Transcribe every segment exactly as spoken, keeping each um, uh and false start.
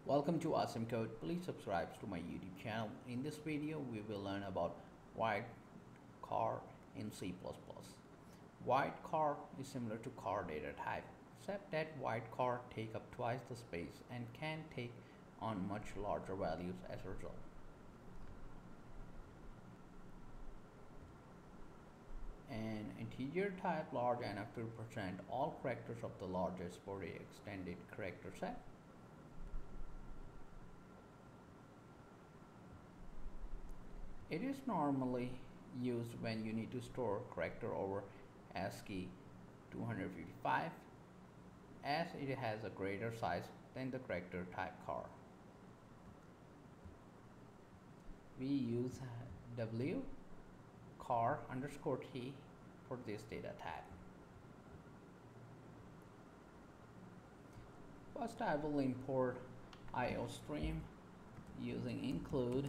Welcome to Awesome Code. Please subscribe to my YouTube channel. In this video, we will learn about wchar in C plus plus. Wchar is similar to char data type, except that wchar take up twice the space and can take on much larger values as a result. An integer type large enough to represent all characters of the largest for the extended character set. It is normally used when you need to store character over ASCII two fifty-five, as it has a greater size than the character type char. We use wchar underscore t for this data type. First, I will import iostream using include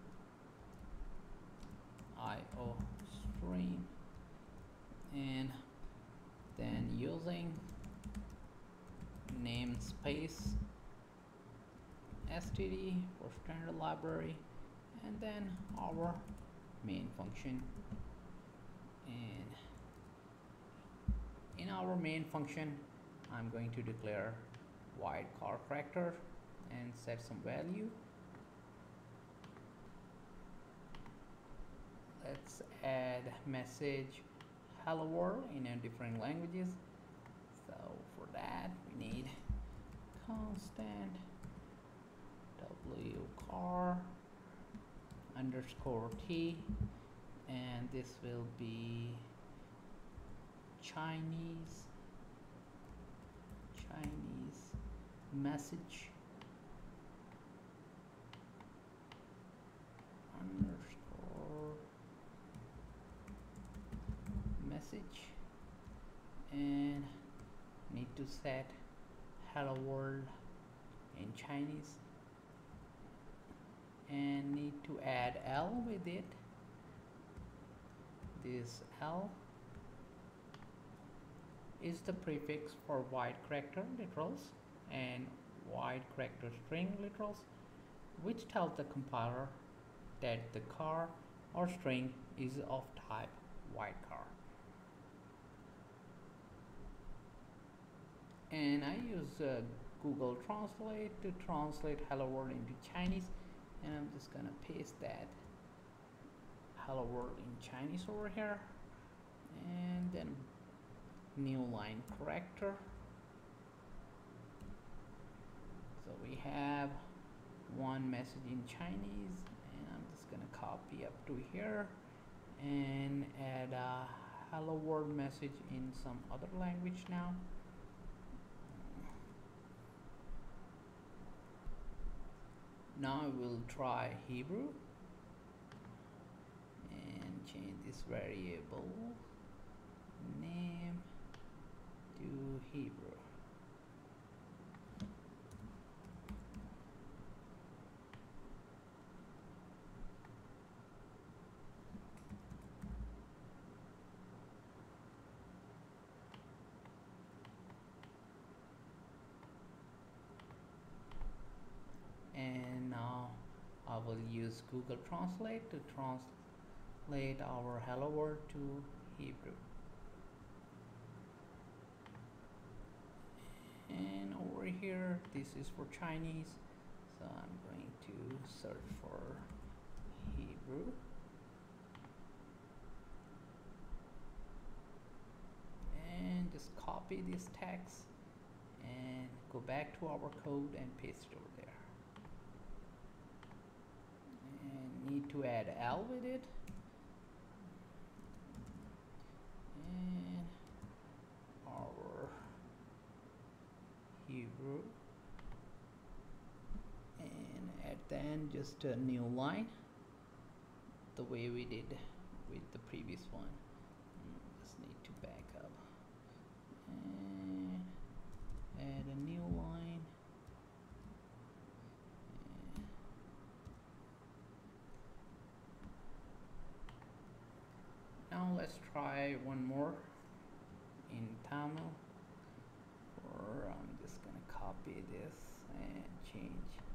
iostream, and then using namespace std for standard library, and then our main function. And in our main function, I'm going to declare wchar character and set some value. Let's add message hello world in a different languages. So for that we need constant wchar underscore t, and this will be Chinese Chinese message underscore message, and need to set hello world in Chinese, and need to add L with it. This L is the prefix for wide character literals and wide character string literals, which tells the compiler that the char or string is of type wchar. And I use uh, Google Translate to translate hello world into Chinese, and I'm just gonna paste that hello world in Chinese over here, and then new line character. So we have one message in Chinese, and I'm just gonna copy up to here and add a hello world message in some other language now. Now I will try Hebrew and change this variable name to Hebrew. And now I will use Google Translate to translate our hello world to Hebrew. And over here, this is for Chinese, so I'm going to search for Hebrew. And just copy this text and go back to our code and paste it over there. And need to add L with it, and our Hebrew, and at the end just a new line the way we did with the previous one. Just need to back up and add a new line. Now let's try one more in Tamil, or I'm just gonna copy this and change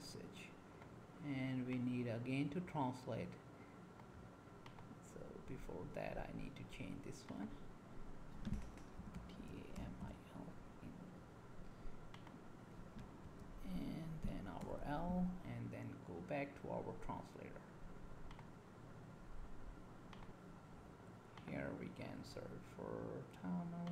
message, and we need again to translate. So before that I need to change this one, T A M I L, and then our L, and then go back to our translator. Here we can search for Tamil,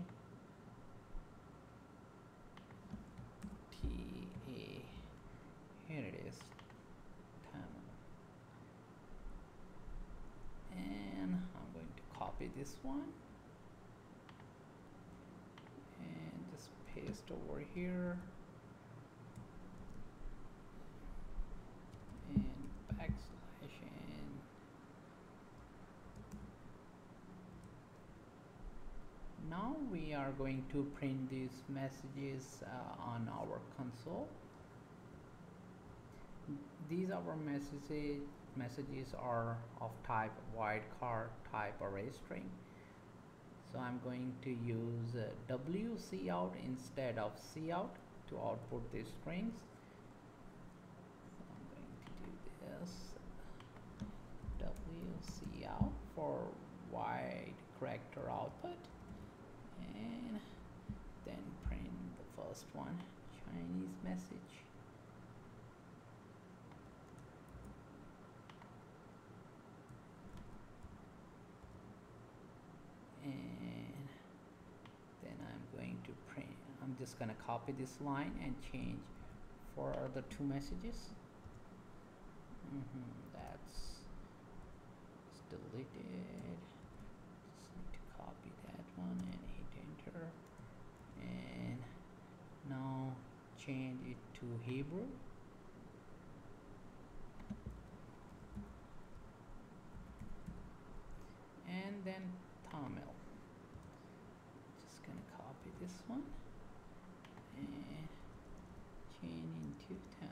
T A, here it is, Tamil, and I'm going to copy this one and just paste over here and backslash, and now we are going to print these messages uh, on our console. These our messages messages are of type wildcard type array string. So I'm going to use uh, wcout instead of cout to output these strings. So I'm going to do this, wcout for wide character output, and then print the first one, Chinese message. And then I'm going to print, I'm just going to copy this line and change for the two messages. Mm-hmm, that's it's deleted. Just need to copy that one and hit enter, and now change it to Hebrew. And then Tamil. Just gonna copy this one and change into Tamil.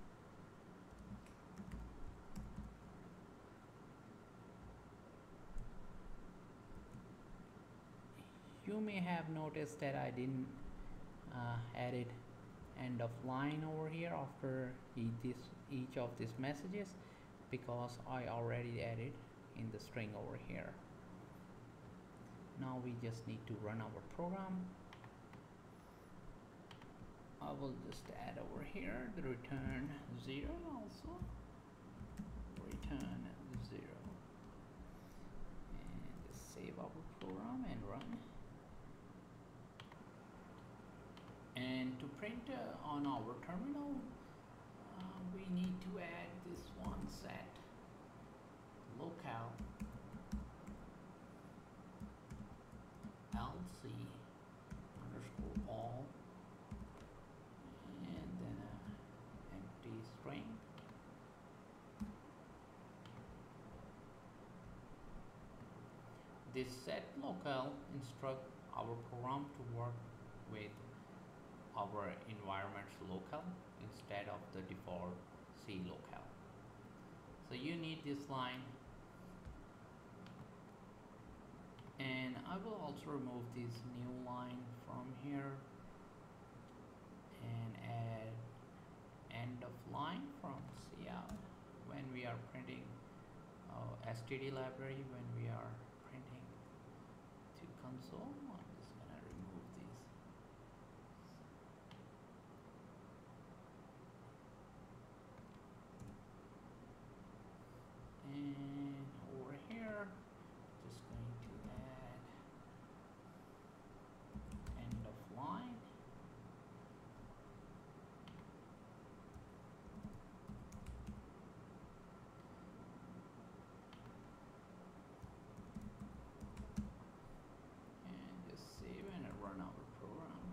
You may have noticed that I didn't uh, added end of line over here after each, this, each of these messages, because I already added in the string over here. Now we just need to run our program. I will just add over here the return zero also. Return zero. And just save our program and run. And to print uh, on our terminal, uh, we need to add this one set locale lc underscore all, and then an empty string. This set locale instruct our program to work with our environment's locale instead of the default C locale. So you need this line, and I will also remove this new line from here and add end of line from cout when we are printing uh, std library, when we are printing to console. I'm just gonna remove these. And over here, just going to add end of line. And just save and run our program.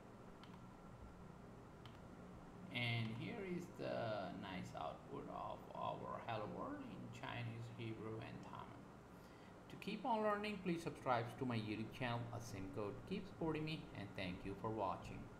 And here is the nice output of our hello world in Chinese, Hebrew, and Tamil. To keep on learning, please subscribe to my YouTube channel, Asimcode. Keep supporting me, and thank you for watching.